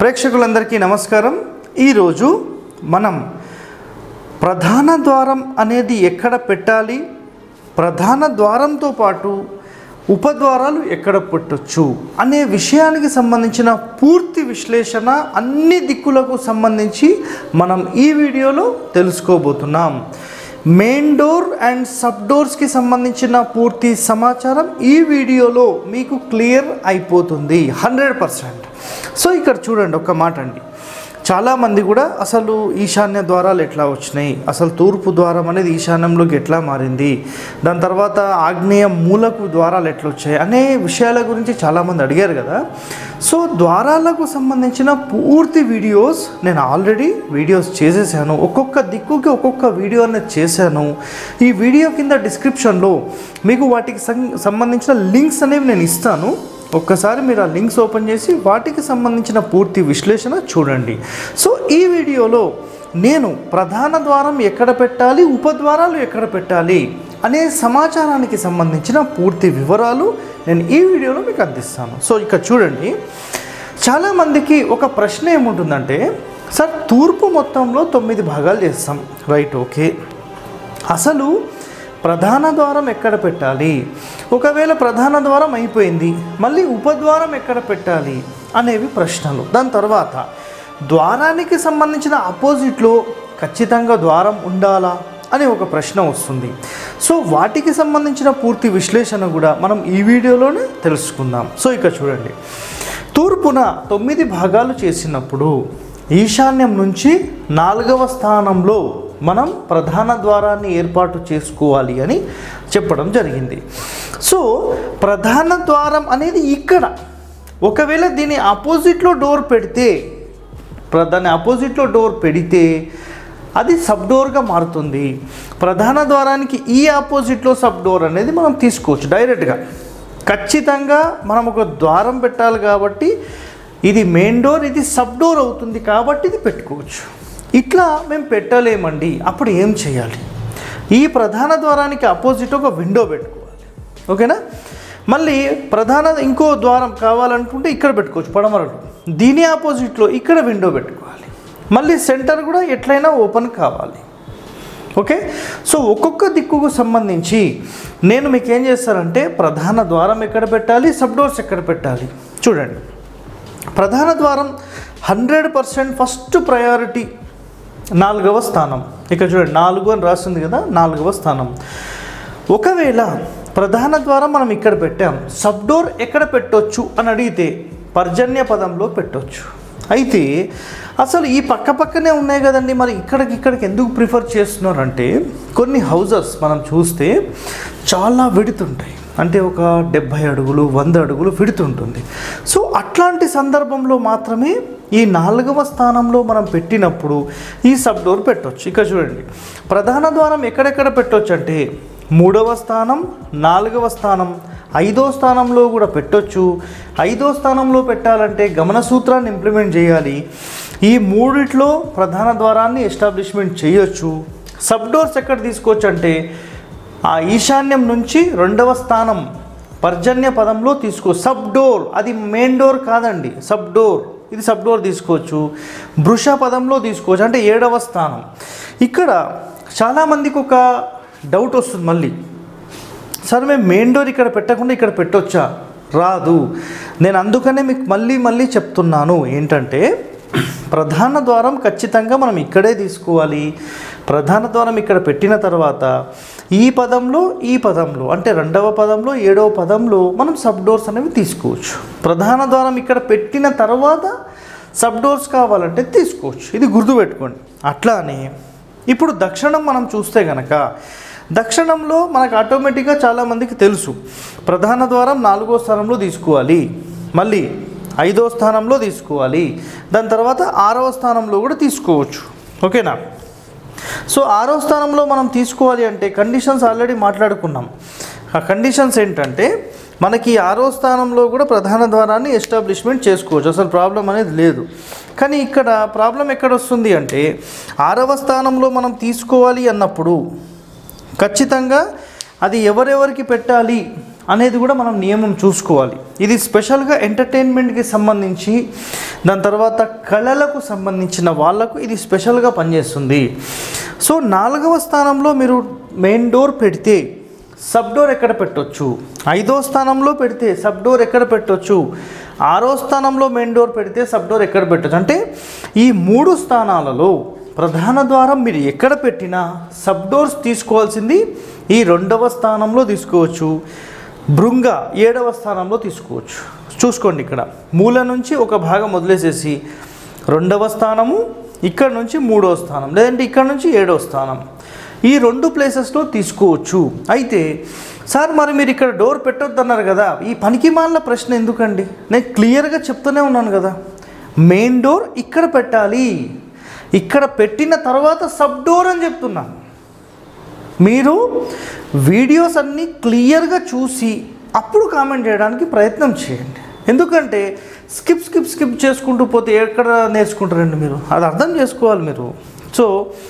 ప్రేక్షకులందరికీ నమస్కారం। ఈ రోజు మనం ప్రధాన ద్వారం అనేది ఎక్కడ పెట్టాలి, ప్రధాన ద్వారంతో పాటు ఉపద్వారాలు ఎక్కడ పెట్టొచ్చు అనే విషయానికి సంబంధించిన పూర్తి విశ్లేషణ అన్ని దిక్కులకు సంబంధించి మనం ఈ వీడియోలో తెలుసుకోబోతున్నాం। Main door and sub doors की సంబంధించిన పూర్తి సమాచారం ఈ వీడియోలో మీకు క్లియర్ అయిపోతుంది 100%। సో ఇక్కడ చూడండి ఒక మాట అండి, చాలా మంది కూడా అసలు ఈశాన్య ద్వారాలు ఎట్లా వచ్చినాయి, అసలు తూర్పు ద్వారం అనేది ఈశాన్యంలోకి ఎట్లా మారింది, దాని తర్వాత ఆగ్నేయ మూలకు ద్వారాలు ఎట్లా వచ్చాయి అనే విషయాల గురించి చాలామంది అడిగారు కదా। సో ద్వారాలకు సంబంధించిన పూర్తి వీడియోస్ నేను ఆల్రెడీ వీడియోస్ చేసేసాను, ఒక్కొక్క దిక్కుకి ఒక్కొక్క వీడియో అనేది చేశాను। ఈ వీడియో కింద డిస్క్రిప్షన్లో మీకు వాటికి సంబంధించిన లింక్స్ అనేవి నేను ఇస్తాను, ఒక్కసారి మీరు ఆ లింక్స్ ఓపెన్ చేసి వాటికి సంబంధించిన పూర్తి విశ్లేషణ చూడండి। సో ఈ వీడియోలో నేను ప్రధాన ద్వారం ఎక్కడ పెట్టాలి, ఉపద్వారాలు ఎక్కడ పెట్టాలి అనే సమాచారానికి సంబంధించిన పూర్తి వివరాలు నేను ఈ వీడియోలో మీకు అందిస్తాను। సో ఇక్కడ చూడండి, చాలామందికి ఒక ప్రశ్న ఏముంటుందంటే, సార్ తూర్పు మొత్తంలో 9 భాగాలు చేస్తాం, రైట్, ఓకే, అసలు ప్రధాన ద్వారం ఎక్కడ పెట్టాలి, ఒకవేళ ప్రధాన ద్వారం అయిపోయింది మళ్ళీ ఉపద్వారం ఎక్కడ పెట్టాలి అనేవి ప్రశ్నలు। దాని తర్వాత ద్వారానికి సంబంధించిన ఆపోజిట్లో ఖచ్చితంగా ద్వారం ఉండాలా అనే ఒక ప్రశ్న వస్తుంది। సో వాటికి సంబంధించిన పూర్తి విశ్లేషణ కూడా మనం ఈ వీడియోలోనే తెలుసుకుందాం। సో ఇక్కడ చూడండి, తూర్పున 9 భాగాలు చేసినప్పుడు ఈశాన్యం నుంచి 4వ స్థానంలో మనం ప్రధాన ద్వారాన్ని ఏర్పాటు చేసుకోవాలి అని చెప్పడం జరిగింది। సో ప్రధాన ద్వారం అనేది ఇక్కడ, ఒకవేళ దీని ఆపోజిట్లో డోర్ పెడితే, దాని ఆపోజిట్లో డోర్ పెడితే అది సబ్ డోర్గా మారుతుంది। ప్రధాన ద్వారానికి ఈ ఆపోజిట్లో సబ్ డోర్ అనేది మనం తీసుకోవచ్చు డైరెక్ట్గా, ఖచ్చితంగా మనం ఒక ద్వారం పెట్టాలి కాబట్టి ఇది మెయిన్ డోర్, ఇది సబ్ డోర్ అవుతుంది కాబట్టి ఇది పెట్టుకోవచ్చు। ఇట్లా మేము పెట్టలేమండి, అప్పుడు ఏం చేయాలి, ఈ ప్రధాన ద్వారానికి ఆపోజిట్ ఒక విండో పెట్టుకోవాలి, ఓకేనా। మళ్ళీ ప్రధాన ఇంకో ద్వారం కావాలనుకుంటే ఇక్కడ పెట్టుకోవచ్చు పడమరలో, దీని ఆపోజిట్లో ఇక్కడ విండో పెట్టుకోవాలి, మళ్ళీ సెంటర్ కూడా ఎట్లయినా ఓపెన్ కావాలి, ఓకే। సో ఒక్కొక్క దిక్కుకు సంబంధించి నేను మీకు ఏం చేస్తానంటే, ప్రధాన ద్వారం ఎక్కడ పెట్టాలి, సబ్ డోర్స్ ఎక్కడ పెట్టాలి చూడండి। ప్రధాన ద్వారం 100% ఫస్ట్ ప్రయారిటీ 4వ స్థానం, ఇక్కడ చూడండి 4 అని రాస్తుంది కదా, 4వ స్థానం। ఒకవేళ ప్రధాన ద్వారం మనం ఇక్కడ పెట్టాం, సబ్ డోర్ ఎక్కడ పెట్టొచ్చు అని అడిగితే పర్జన్య పదంలో పెట్టొచ్చు। అయితే అసలు ఈ పక్క పక్కనే ఉన్నాయి కదండి, మరి ఇక్కడికి ఎందుకు ప్రిఫర్ చేస్తున్నారంటే, కొన్ని హౌజెస్ మనం చూస్తే చాలా విడుతుంటాయి, అంటే ఒక 70 అడుగులు 100 అడుగులు విడుతుంటుంది। సో అట్లాంటి సందర్భంలో మాత్రమే ఈ 4వ స్థానంలో మనం పెట్టినప్పుడు ఈ సబ్ డోర్ పెట్టవచ్చు। ఇక్కడ చూడండి, ప్రధాన ద్వారం ఎక్కడెక్కడ పెట్టవచ్చు అంటే 3వ స్థానం, 4వ స్థానం, 5వ స్థానంలో కూడా పెట్టొచ్చు। 5వ స్థానంలో పెట్టాలంటే గమన సూత్రాన్ని ఇంప్లిమెంట్ చేయాలి, ఈ మూడిట్లో ప్రధాన ద్వారాన్ని ఎస్టాబ్లిష్మెంట్ చేయొచ్చు। సబ్ డోర్స్ ఎక్కడ తీసుకోవచ్చు అంటే ఆ ఈశాన్యం నుంచి 2వ స్థానం పర్జన్య పదంలో తీసుకో, సబ్ డోర్, అది మెయిన్ డోర్ కాదండి, సబ్ డోర్, ఇది సబ్ డోర్ తీసుకోవచ్చు। వృష పదంలో తీసుకోవచ్చు, అంటే 7వ స్థానం। ఇక్కడ చాలామందికి ఒక డౌట్ వస్తుంది మళ్ళీ, సరే మేము మెయిన్ డోర్ ఇక్కడ పెట్టకుండా ఇక్కడ పెట్టొచ్చా, రాదు। నేను అందుకనే మీకు మళ్ళీ చెప్తున్నాను ఏంటంటే, ప్రధాన ద్వారం ఖచ్చితంగా మనం ఇక్కడే తీసుకోవాలి। ప్రధాన ద్వారం ఇక్కడ పెట్టిన తర్వాత ఈ పదంలో అంటే 2వ పదంలో 7వ పదంలో మనం సబ్ డోర్స్ అనేవి తీసుకోవచ్చు। ప్రధాన ద్వారం ఇక్కడ పెట్టిన తర్వాత సబ్ డోర్స్ కావాలంటే తీసుకోవచ్చు, ఇది గుర్తుపెట్టుకోండి। అట్లానే ఇప్పుడు దక్షిణం మనం చూస్తే కనుక, దక్షిణంలో మనకు ఆటోమేటిక్గా చాలామందికి తెలుసు, ప్రధాన ద్వారం 4వ స్థానంలో తీసుకోవాలి, మళ్ళీ 5వ స్థానంలో తీసుకోవాలి, దాని తర్వాత 6వ స్థానంలో కూడా తీసుకోవచ్చు, ఓకేనా। సో 6వ స్థానంలో మనం తీసుకోవాలి అంటే కండిషన్స్ ఆల్రెడీ మాట్లాడుకున్నాం। ఆ కండిషన్స్ ఏంటంటే, మనకి 6వ స్థానంలో కూడా ప్రధాన ద్వారాన్ని ఎస్టాబ్లిష్మెంట్ చేసుకోవచ్చు, అసలు ప్రాబ్లం అనేది లేదు। కానీ ఇక్కడ ప్రాబ్లం ఎక్కడ వస్తుంది అంటే, 6వ స్థానంలో మనం తీసుకోవాలి అన్నప్పుడు ఖచ్చితంగా అది ఎవరెవరికి పెట్టాలి, అనేది కూడా మనం నియమం చూసుకోవాలి. ఇది స్పెషల్గా ఎంటర్టైన్మెంట్కి సంబంధించి, దాని తర్వాత కళలకు సంబంధించిన వాళ్ళకు ఇది స్పెషల్గా పనిచేస్తుంది. సో 4వ స్థానంలో మీరు మెయిన్ డోర్ పెడితే సబ్ డోర్ ఎక్కడ పెట్టొచ్చు, 5వ స్థానంలో పెడితే సబ్ డోర్ ఎక్కడ పెట్టొచ్చు, 6వ స్థానంలో మెయిన్ డోర్ పెడితే సబ్ డోర్ ఎక్కడ పెట్టొచ్చు. అంటే ఈ 3 స్థానాలలో ప్రధాన ద్వారం మీరు ఎక్కడ పెట్టినా సబ్ డోర్స్ తీసుకోవాల్సింది ఈ 2వ స్థానంలో తీసుకోవచ్చు, భృంగ 7వ స్థానంలో తీసుకోవచ్చు. చూసుకోండి, ఇక్కడ మూల నుంచి ఒక భాగం వదిలేసేసి 2వ స్థానము, ఇక్కడ నుంచి 3వ స్థానం, లేదంటే ఇక్కడ నుంచి 7వ స్థానం, ఈ 2 ప్లేసెస్లో తీసుకోవచ్చు. అయితే సార్ మరి మీరు ఇక్కడ డోర్ పెట్టొద్దు అన్నారు కదా, ఈ పనికిమాలిన ప్రశ్న ఎందుకండి? నేను క్లియర్గా చెప్తూనే ఉన్నాను కదా, మెయిన్ డోర్ ఇక్కడ పెట్టాలి, ఇక్కడ పెట్టిన తర్వాత సబ్ డోర్ అని చెప్తున్నాను. మీరు వీడియోస్ అన్నీ క్లియర్గా చూసి అప్పుడు కామెంట్ చేయడానికి ప్రయత్నం చేయండి. ఎందుకంటే స్కిప్ చేసుకుంటూ పోతే ఎక్కడ నేర్చుకుంటారండి మీరు? అది అర్థం చేసుకోవాలి మీరు. సో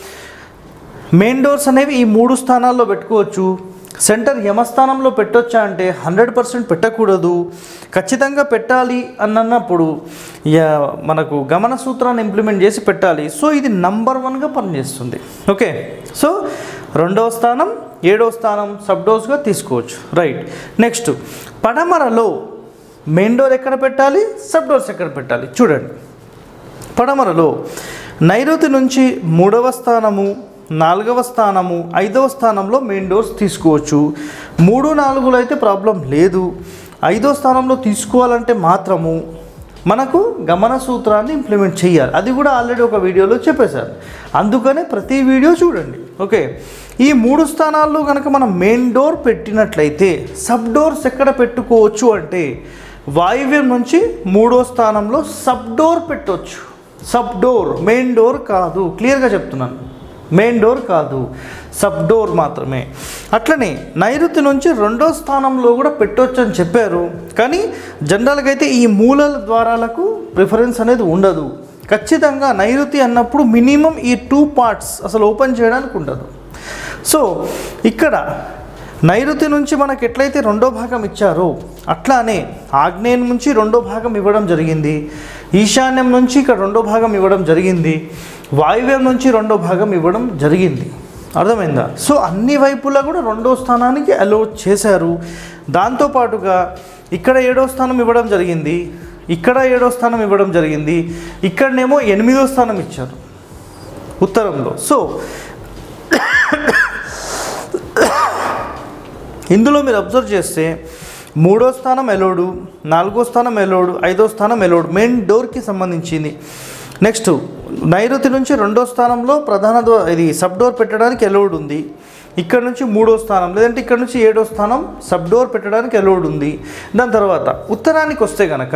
మెయిన్ డోర్స్ అనేవి ఈ 3 స్థానాల్లో పెట్టుకోవచ్చు. సెంటర్ యమస్థానంలో పెట్టొచ్చా అంటే 100% పెట్టకూడదు, ఖచ్చితంగా పెట్టాలి అన్నప్పుడు మనకు గమన సూత్రాన్ని ఇంప్లిమెంట్ చేసి పెట్టాలి. సో ఇది నంబర్ 1గా పనిచేస్తుంది. ఓకే, సో 2వ స్థానం 7వ స్థానం సబ్ డోర్స్గా తీసుకోవచ్చు. రైట్. నెక్స్ట్, పడమరలో మెయిన్ డోర్ ఎక్కడ పెట్టాలి, సబ్ డోర్స్ ఎక్కడ పెట్టాలి చూడండి. పడమరలో నైరుతి నుంచి 3వ స్థానము, 4వ స్థానము, 5వ స్థానంలో మెయిన్ డోర్స్ తీసుకోవచ్చు. 3, 4లో అయితే ప్రాబ్లం లేదు. 5వ స్థానంలో తీసుకోవాలంటే మాత్రము మనకు గమన సూత్రాన్ని ఇంప్లిమెంట్ చేయాలి. అది కూడా ఆల్రెడీ ఒక వీడియోలో చెప్పేశారు, అందుకనే ప్రతి వీడియో చూడండి. ఓకే, ఈ 3 స్థానాల్లో కనుక మనం మెయిన్ డోర్ పెట్టినట్లయితే సబ్ డోర్స్ ఎక్కడ పెట్టుకోవచ్చు అంటే వాయువ్యం నుంచి 3వ స్థానంలో సబ్ డోర్ పెట్టవచ్చు. సబ్ డోర్, మెయిన్ డోర్ కాదు. క్లియర్గా చెప్తున్నాను, మెయిన్ డోర్ కాదు, సబ్ డోర్ మాత్రమే. అట్లనే నైరుతి నుంచి 2వ స్థానంలో కూడా పెట్టవచ్చు అని చెప్పారు, కానీ జనరల్గా అయితే ఈ మూల ద్వారాలకు ప్రిఫరెన్స్ అనేది ఉండదు. ఖచ్చితంగా నైరుతి అన్నప్పుడు మినిమం ఈ 2 పార్ట్స్ అసలు ఓపెన్ చేయడానికి ఉండదు. సో ఇక్కడ నైరుతి నుంచి మనకు ఎట్లయితే 2వ భాగం ఇచ్చారో అట్లానే ఆగ్నేయం నుంచి 2వ భాగం ఇవ్వడం జరిగింది, ఈశాన్యం నుంచి ఇక్కడ 2వ భాగం ఇవ్వడం జరిగింది, వాయువ్యం నుంచి 2వ భాగం ఇవ్వడం జరిగింది. అర్థమైందా? సో అన్ని వైపులా కూడా 2వ స్థానానికి అలో చేశారు. దాంతోపాటుగా ఇక్కడ 7వ స్థానం ఇవ్వడం జరిగింది, ఇక్కడ 7వ స్థానం ఇవ్వడం జరిగింది, ఇక్కడనేమో 8వ స్థానం ఇచ్చారు ఉత్తరంలో. సో ఇందులో మీరు అబ్జర్వ్ చేస్తే 3వ స్థానం ఎలోడు, 4వ స్థానం ఎలోడు, 5వ స్థానం ఎలోడు మెయిన్ డోర్కి సంబంధించింది. నెక్స్ట్ నైరుతి నుంచి 2వ స్థానంలో ప్రధాన ఇది సబ్ డోర్ పెట్టడానికి ఎలోడ్ ఉంది. ఇక్కడ నుంచి 3వ స్థానం, లేదంటే ఇక్కడ నుంచి 7వ స్థానం సబ్ డోర్ పెట్టడానికి ఎలోడ్ ఉంది. దాని తర్వాత ఉత్తరానికి వస్తే కనుక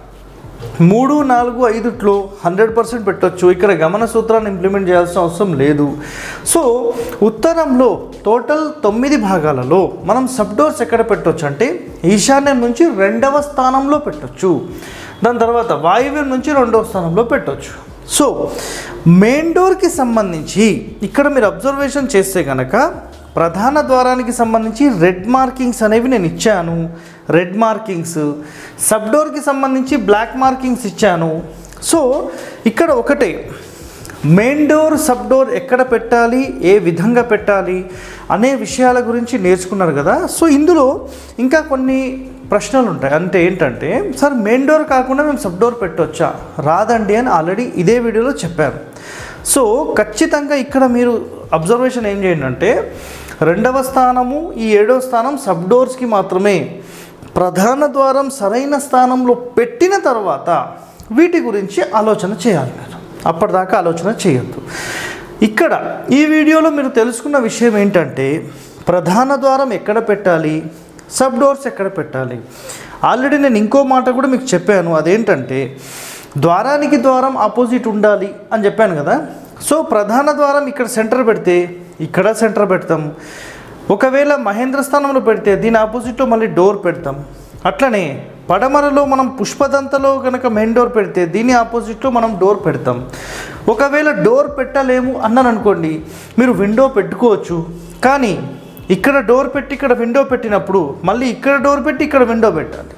3, 4, 5లో 100% పెట్టవచ్చు. ఇక్కడ గమన సూత్రాన్ని ఇంప్లిమెంట్ చేయాల్సిన అవసరం లేదు. సో ఉత్తరంలో టోటల్ 9 భాగాలలో మనం సబ్ డోర్స్ ఎక్కడ పెట్టవచ్చు అంటే ఈశాన్యం నుంచి 2వ స్థానంలో పెట్టవచ్చు. దాని తర్వాత వాయువ్యం నుంచి 2వ స్థానంలో పెట్టవచ్చు. సో మెయిన్ డోర్కి సంబంధించి ఇక్కడ మీరు అబ్జర్వేషన్ చేస్తే కనుక ప్రధాన ద్వారానికి సంబంధించి రెడ్ మార్కింగ్స్ అనేవి నేను ఇచ్చాను, రెడ్ మార్కింగ్స్. సబ్ డోర్కి సంబంధించి బ్లాక్ మార్కింగ్స్ ఇచ్చాను. సో ఇక్కడ ఒకటే మెయిన్ డోర్ సబ్ డోర్ ఎక్కడ పెట్టాలి, ఏ విధంగా పెట్టాలి అనే విషయాల గురించి నేర్చుకున్నారు కదా. సో ఇందులో ఇంకా కొన్ని ప్రశ్నలు ఉంటాయి. అంటే ఏంటంటే, సార్ మెయిన్ డోర్ కాకుండా మేము సబ్ డోర్ పెట్టవచ్చా? రాదండి అని ఆల్రెడీ ఇదే వీడియోలో చెప్పాను. సో ఖచ్చితంగా ఇక్కడ మీరు అబ్జర్వేషన్ ఏం చేయండి అంటే 2వ స్థానము ఈ 7వ స్థానం సబ్ డోర్స్కి మాత్రమే. ప్రధాన ద్వారం సరైన స్థానంలో పెట్టిన తర్వాత వీటి గురించి ఆలోచన చేయాలి మీరు, అప్పటిదాకా ఆలోచన చేయొద్దు. ఇక్కడ ఈ వీడియోలో మీరు తెలుసుకున్న విషయం ఏంటంటే ప్రధాన ద్వారం ఎక్కడ పెట్టాలి, సబ్ డోర్స్ ఎక్కడ పెట్టాలి. ఆల్రెడీ నేను ఇంకో మాట కూడా మీకు చెప్పాను, అదేంటంటే ద్వారానికి ద్వారం ఆపోజిట్ ఉండాలి అని చెప్పాను కదా. సో ప్రధాన ద్వారం ఇక్కడ సెంటర్ పెడితే ఇక్కడ సెంటర్ పెడతాం. ఒకవేళ మహేంద్ర స్థానంలో పెడితే దీని ఆపోజిట్లో మళ్ళీ డోర్ పెడతాం. అట్లనే పడమరలో మనం పుష్పదంతలో కనుక మెయిన్ డోర్ పెడితే దీని ఆపోజిట్లో మనం డోర్ పెడతాం. ఒకవేళ డోర్ పెట్టలేము అన్నాను అనుకోండి, మీరు విండో పెట్టుకోవచ్చు. కానీ ఇక్కడ డోర్ పెట్టి ఇక్కడ విండో పెట్టినప్పుడు మళ్ళీ ఇక్కడ డోర్ పెట్టి ఇక్కడ విండో పెట్టాలి.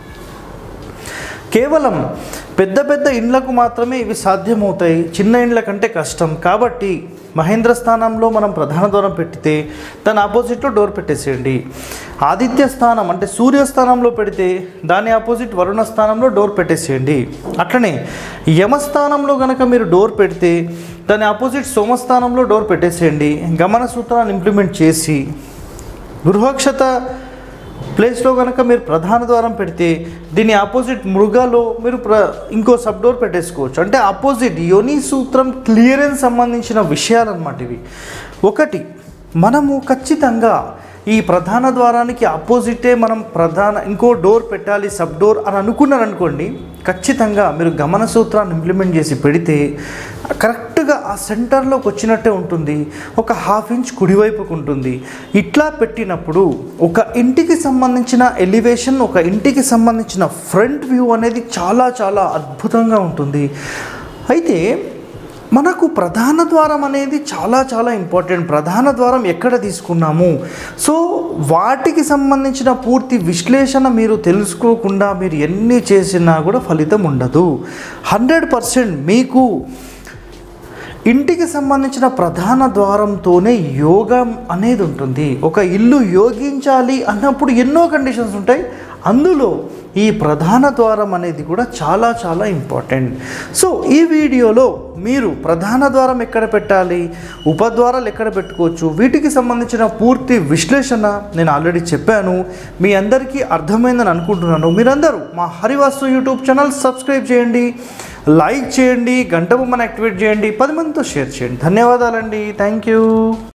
కేవలం పెద్ద పెద్ద ఇండ్లకు మాత్రమే ఇవి సాధ్యమవుతాయి, చిన్న ఇండ్ల కంటే కష్టం. కాబట్టి మహేంద్ర స్థానంలో మనం ప్రధాన ద్వారం పెట్టితే దాని ఆపోజిట్లో డోర్ పెట్టేసేయండి. ఆదిత్య స్థానం అంటే సూర్యస్థానంలో పెడితే దాని ఆపోజిట్ వరుణ స్థానంలో డోర్ పెట్టేసేయండి. అట్లనే యమస్థానంలో కనుక మీరు డోర్ పెడితే దాని ఆపోజిట్ సోమస్థానంలో డోర్ పెట్టేసేయండి. గమన సూత్రాన్ని ఇంప్లిమెంట్ చేసి గృహక్షత ప్లేస్లో కనుక మీరు ప్రధాన ద్వారం పెడితే దీని ఆపోజిట్ మృగాలో మీరు ఇంకో సబ్ డోర్ పెట్టేసుకోవచ్చు. అంటే ఆపోజిట్ యోని సూత్రం క్లియరెన్స్ సంబంధించిన విషయాలన్నమాట ఇవి. ఒకటి, మనము ఖచ్చితంగా ఈ ప్రధాన ద్వారానికి ఆపోజిటే మనం ఇంకో డోర్ పెట్టాలి సబ్ డోర్ అని అనుకున్నారనుకోండి, ఖచ్చితంగా మీరు గమన సూత్రాన్ని ఇంప్లిమెంట్ చేసి పెడితే కరెక్ట్గా ఆ సెంటర్లోకి వచ్చినట్టే ఉంటుంది. ఒక 1/2 ఇంచ్ కుడివైపుకు ఉంటుంది. ఇట్లా పెట్టినప్పుడు ఒక ఇంటికి సంబంధించిన ఎలివేషన్, ఒక ఇంటికి సంబంధించిన ఫ్రంట్ వ్యూ అనేది చాలా చాలా అద్భుతంగా ఉంటుంది. అయితే మనకు ప్రధాన ద్వారం అనేది చాలా చాలా ఇంపార్టెంట్. ప్రధాన ద్వారం ఎక్కడ తీసుకున్నాము, సో వాటికి సంబంధించిన పూర్తి విశ్లేషణ మీరు తెలుసుకోకుండా మీరు ఎన్ని చేసినా కూడా ఫలితం ఉండదు. 100% మీకు ఇంటికి సంబంధించిన ప్రధాన ద్వారంతోనే యోగం అనేది ఉంటుంది. ఒక ఇల్లు యోగించాలి అన్నప్పుడు ఎన్నో కండిషన్స్ ఉంటాయి, అందులో ఈ ప్రధాన ద్వారం అనేది కూడా చాలా చాలా ఇంపార్టెంట్. సో ఈ వీడియోలో మీరు ప్రధాన ద్వారం ఎక్కడ పెట్టాలి, ఉపద్వారాలు ఎక్కడ పెట్టుకోవచ్చు, వీటికి సంబంధించిన పూర్తి విశ్లేషణ నేను ఆల్రెడీ చెప్పాను. మీ అందరికీ అర్థమైందని అనుకుంటున్నాను. మీరందరూ మా హరివాస్తు యూట్యూబ్ ఛానల్ సబ్స్క్రైబ్ చేయండి, లైక్ చేయండి, గంట బొమ్మను యాక్టివేట్ చేయండి, 10 మందితో షేర్ చేయండి. ధన్యవాదాలండి. Thank you.